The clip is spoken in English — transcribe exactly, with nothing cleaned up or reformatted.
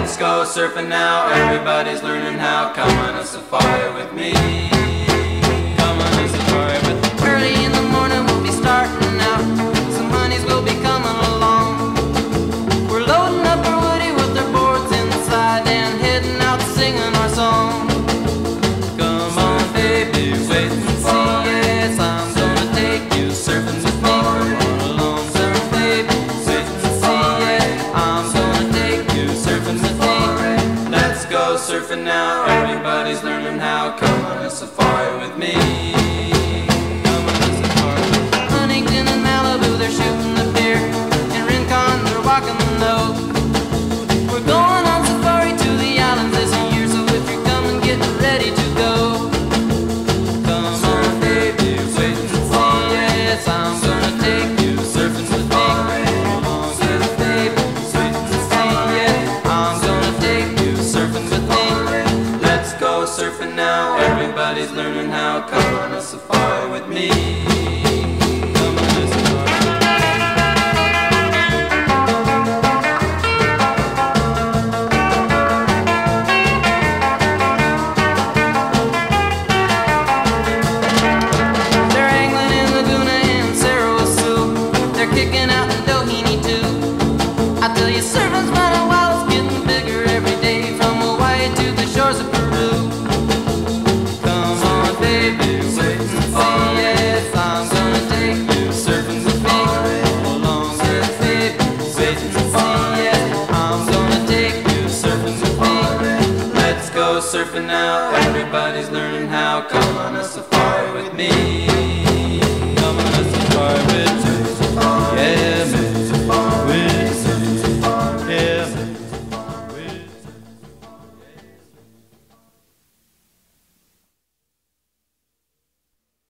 Let's go surfing now, everybody's learning how. Come on a safari with me. Come on a safari with me. Early in the morning we'll be starting out. Some honeys will be coming along. We're loading up our woody with our boards inside and heading out singing our song. Come on baby, wait and see. Yes, I'm gonna take you surfing with me. Come on along, surf baby, wait and see. Yes, I'm gonna take you surfing with me. Let's go surfing now, everybody's learning how. Come on a safari with me. Come on a safari. Huntington and Malibu, they're shooting the pier. In Rincon, they're walking the nose. We're going on safari to the islands this year, so if you're coming, get ready to go. Come on baby, wait and see. Yes, I'm gonna take you surfing with me. Come on, yes baby, wait and see. Yes, I'm gonna take you surfing with me. Let's go surfing now, everybody's learning how. Come on a safari with me. Come on a safari. They're angling in Laguna and Cerro Azul. They're kicking out in Doheny too. I tell you, surfing's running wild, it's getting bigger every day, from Hawaii to the shores of Peru. Come on, baby, wait and see. Yes, I'm gonna take you surfing with me. Come along, yes, baby, wait and see. Yes, I'm gonna take you surfing with me. Let's go surfing now, everybody's learning how. Come on a safari with me.